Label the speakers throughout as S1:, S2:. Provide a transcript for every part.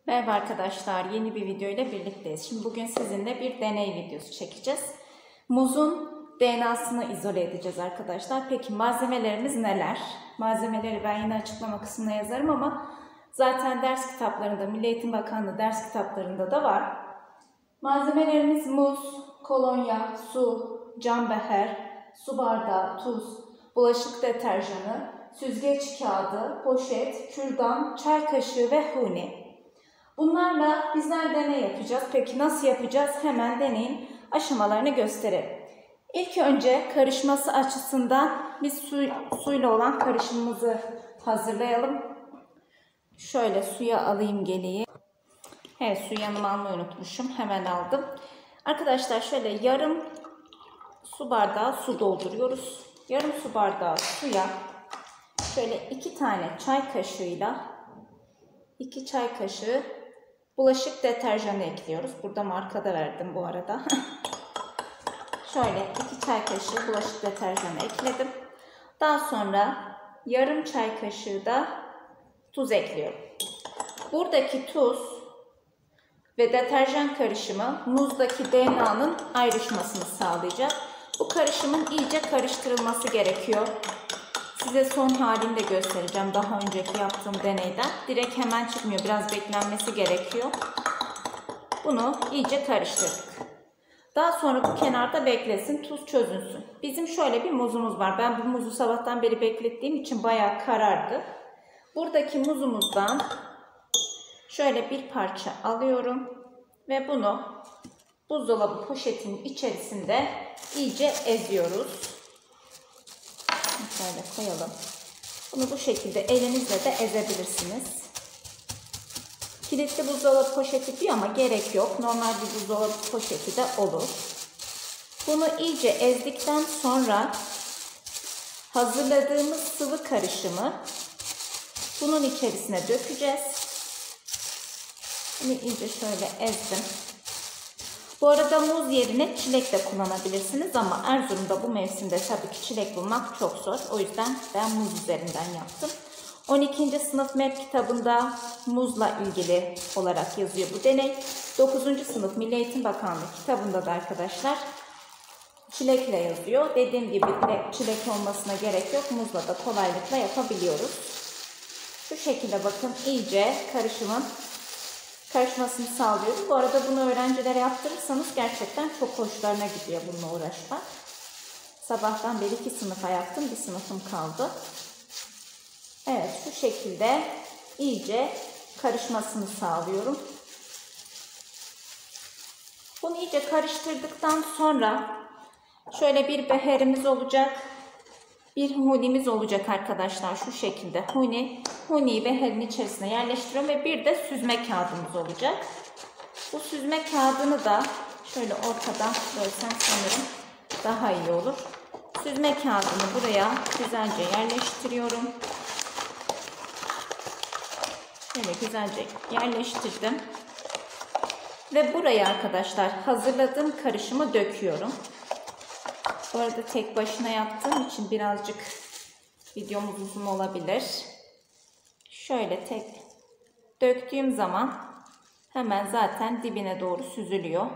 S1: Merhaba arkadaşlar, yeni bir video ile birlikteyiz. Şimdi bugün sizinle bir deney videosu çekeceğiz. Muzun DNA'sını izole edeceğiz arkadaşlar. Peki malzemelerimiz neler? Malzemeleri ben yine açıklama kısmına yazarım ama zaten ders kitaplarında, Milli Eğitim Bakanlığı ders kitaplarında da var. Malzemelerimiz muz, kolonya, su, cam beher, su bardağı, tuz, bulaşık deterjanı, süzgeç kağıdı, poşet, kürdan, çay kaşığı ve huni. Bunlarla bizler deney yapacağız. Peki nasıl yapacağız? Hemen deneyin aşamalarını gösterelim. İlk önce karışması açısından biz suyla olan karışımımızı hazırlayalım. Şöyle suya alayım geleyim. Evet, suyu yanıma almayı unutmuşum. Hemen aldım. Arkadaşlar şöyle yarım su bardağı su dolduruyoruz. Yarım su bardağı suya şöyle 2 tane çay kaşığıyla 2 çay kaşığı bulaşık deterjanı ekliyoruz. Burada marka da verdim bu arada. Şöyle 2 çay kaşığı bulaşık deterjanı ekledim. Daha sonra yarım çay kaşığı da tuz ekliyorum. Buradaki tuz ve deterjan karışımı muzdaki DNA'nın ayrışmasını sağlayacak. Bu karışımın iyice karıştırılması gerekiyor. Size son halini de göstereceğim daha önceki yaptığım deneyden. Direkt hemen çıkmıyor. Biraz beklenmesi gerekiyor. Bunu iyice karıştırdık. Daha sonra bu kenarda beklesin. Tuz çözünsün. Bizim şöyle bir muzumuz var. Ben bu muzu sabahtan beri beklettiğim için bayağı karardı. Buradaki muzumuzdan şöyle bir parça alıyorum. Ve bunu buzdolabı poşetinin içerisinde iyice eziyoruz. Şöyle koyalım. Bunu bu şekilde elinizle de ezebilirsiniz. Kilitli buzdolabı poşeti diyor ama gerek yok. Normal bir buzdolabı poşeti de olur. Bunu iyice ezdikten sonra hazırladığımız sıvı karışımı bunun içerisine dökeceğiz. Bunu iyice şöyle ezdim. Bu arada muz yerine çilek de kullanabilirsiniz ama Erzurum'da bu mevsimde tabii ki çilek bulmak çok zor. O yüzden ben muz üzerinden yaptım. 12. sınıf MEP kitabında muzla ilgili olarak yazıyor bu deney. 9. sınıf Milli Eğitim Bakanlığı kitabında da arkadaşlar çilekle yazıyor. Dediğim gibi çilek olmasına gerek yok. Muzla da kolaylıkla yapabiliyoruz. Şu şekilde bakın iyice karışmasını sağlıyoruz. Bu arada bunu öğrencilere yaptırırsanız gerçekten çok hoşlarına gidiyor bununla uğraşmak. Sabahtan beri 2 sınıfa yaptım. Bir sınıfım kaldı. Evet, şu şekilde iyice karışmasını sağlıyorum. Bunu iyice karıştırdıktan sonra şöyle bir beherimiz olacak. Bir hunimiz olacak arkadaşlar şu şekilde. Huniyi beherin içerisine yerleştiriyorum ve bir de süzme kağıdımız olacak. Bu süzme kağıdını da şöyle ortadan bölsem sanırım daha iyi olur. Süzme kağıdını buraya güzelce yerleştiriyorum. Şöyle güzelce yerleştirdim. Ve buraya arkadaşlar hazırladığım karışımı döküyorum. Bu arada tek başına yaptığım için birazcık videomuz uzun olabilir. Şöyle tek döktüğüm zaman hemen zaten dibine doğru süzülüyor.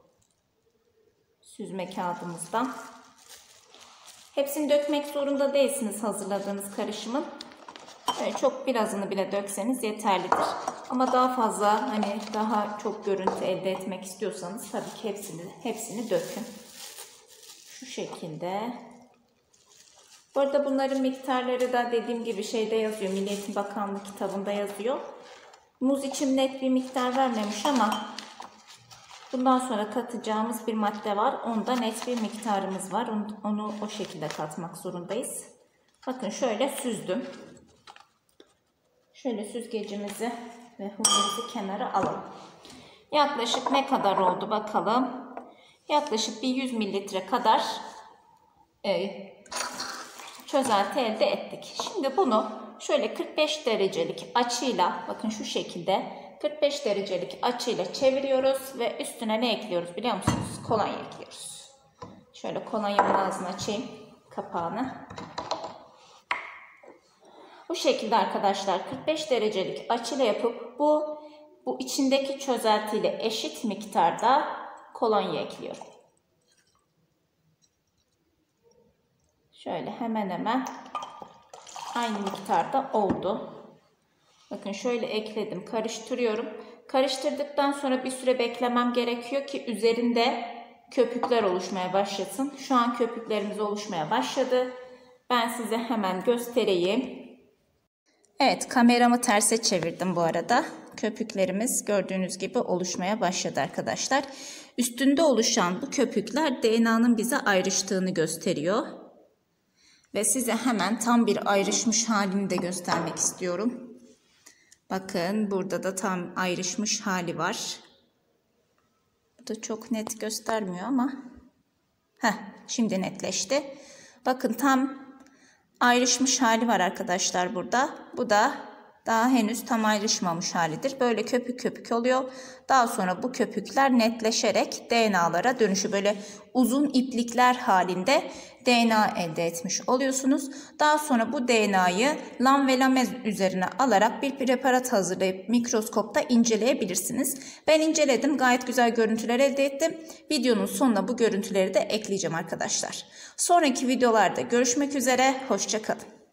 S1: Süzme kağıdımızdan. Hepsini dökmek zorunda değilsiniz hazırladığınız karışımın. Çok birazını bile dökseniz yeterlidir. Ama daha fazla daha çok görüntü elde etmek istiyorsanız tabii ki hepsini dökün. Şu şekilde. Bu arada bunların miktarları da dediğim gibi şeyde yazıyor. Milli Eğitim Bakanlığı kitabında yazıyor. Muz için net bir miktar vermemiş ama bundan sonra katacağımız bir madde var. Onda net bir miktarımız var. Onu o şekilde katmak zorundayız. Bakın şöyle süzdüm. Şöyle süzgecimizi ve hunimizi kenara alalım. Yaklaşık ne kadar oldu bakalım. Yaklaşık bir 100 mililitre kadar çözelti elde ettik. Şimdi bunu şöyle 45 derecelik açıyla bakın şu şekilde 45 derecelik açıyla çeviriyoruz ve üstüne ne ekliyoruz biliyor musunuz? Kolonya ekliyoruz. Şöyle kolonyamın ağzını açayım kapağını. Bu şekilde arkadaşlar 45 derecelik açıyla yapıp bu bu içindeki çözeltiyle eşit miktarda kolonya ekliyorum. Şöyle hemen hemen aynı miktarda oldu. Bakın şöyle ekledim, karıştırıyorum. Karıştırdıktan sonra bir süre beklemem gerekiyor ki üzerinde köpükler oluşmaya başlasın. Şu an köpüklerimiz oluşmaya başladı. Ben size hemen göstereyim. Evet, kameramı terse çevirdim bu arada. Köpüklerimiz gördüğünüz gibi oluşmaya başladı arkadaşlar. Üstünde oluşan bu köpükler DNA'nın bize ayrıştığını gösteriyor. Ve size hemen tam bir ayrışmış halini de göstermek istiyorum. Bakın burada da tam ayrışmış hali var. Bu da çok net göstermiyor ama. Şimdi netleşti. Bakın tam ayrışmış hali var arkadaşlar burada. Bu da daha henüz tam ayrışmamış halidir. Böyle köpük köpük oluyor. Daha sonra bu köpükler netleşerek DNA'lara dönüşü böyle uzun iplikler halinde DNA elde etmiş oluyorsunuz. Daha sonra bu DNA'yı lam ve lamez üzerine alarak bir preparat hazırlayıp mikroskopta inceleyebilirsiniz. Ben inceledim. Gayet güzel görüntüler elde ettim. Videonun sonuna bu görüntüleri de ekleyeceğim arkadaşlar. Sonraki videolarda görüşmek üzere. Hoşça kalın.